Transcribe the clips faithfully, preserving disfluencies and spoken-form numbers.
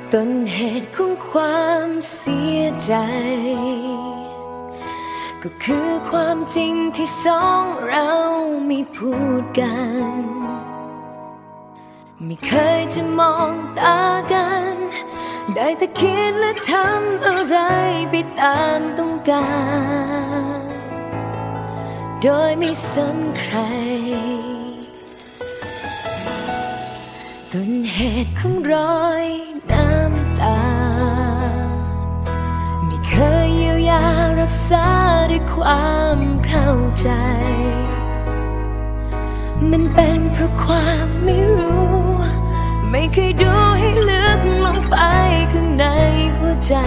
ต้นเหตุของความเสียใจก็คือความจริงที่สองเราไม่พูดกันไม่เคยจะมองตากันได้แต่คิดและทำอะไรไปตามต้องการโดยไม่สนใครต้นเหตุของรอยน้ำตาไม่เคยเยียวยารักษาด้วยความเข้าใจมันเป็นเพราะความไม่รู้ไม่เคยดูให้ลึกลงไปข้างในหัวใจ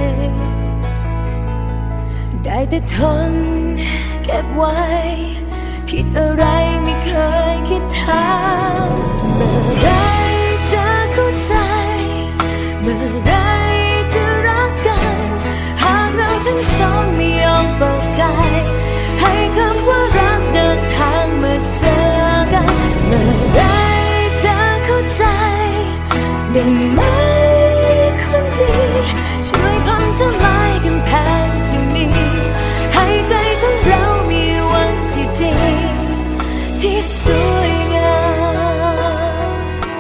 ได้แต่ทนเก็บไว้ผิดอะไรไม่เคยคิดถามเมื่อไรจะเข้าใจเมื่อไรจะรักกันหากเราทั้งสองไม่ยอมเปิดใจให้คำว่ารักเดินทางมาเจอกันเมื่อไรจะเข้าใจได้ไหมคนดีช่วยพังทลายกำแพงที่มีให้ใจของเรามีวันที่ดีที่สวยงาม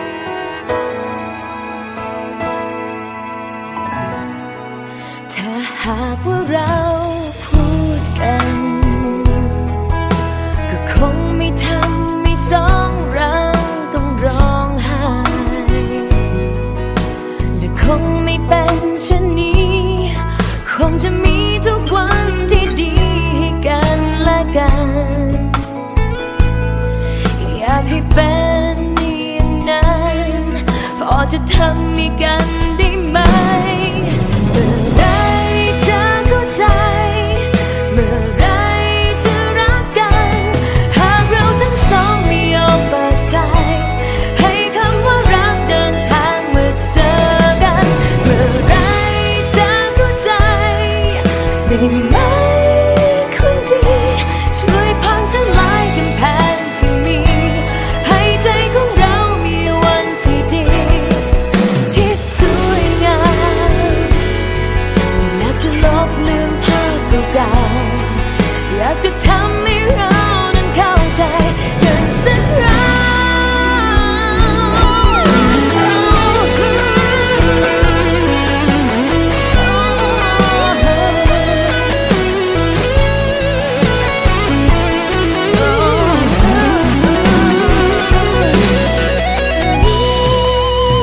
ถ้าหากว่าเราพูดกันก็คงไม่ทำให้สองเราต้องร้องไห้และคงไม่เป็นเช่นนี้คงจะมีทุกวันที่ดีให้กันและกันอยากให้เป็นอย่างนั้นพอจะทำให้กันได้ไหมเมื่อไรจะเข้าใจเมื่อไรจะรักกันหากเราทั้งสองไม่ยอมเปิดใจให้คำว่ารักเดินทางมาเจอกันเมื่อไรจะเข้าใจได้ไหมคนดีช่วยพังทลายกำแพงที่มีให้ใจของเรามีวันที่ดีที่สวยงามอยากจะลบลืมภาพเก่าๆอยากจะทำให้เรานั้นเข้าใจกันสักครั้ง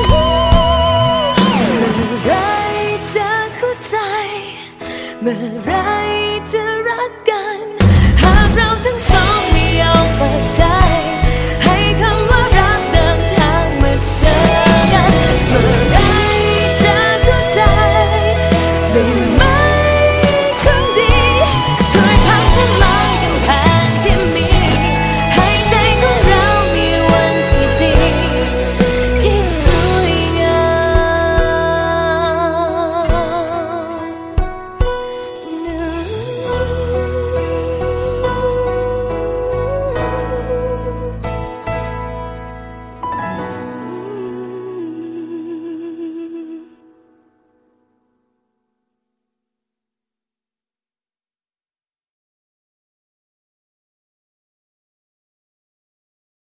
เมื่อไร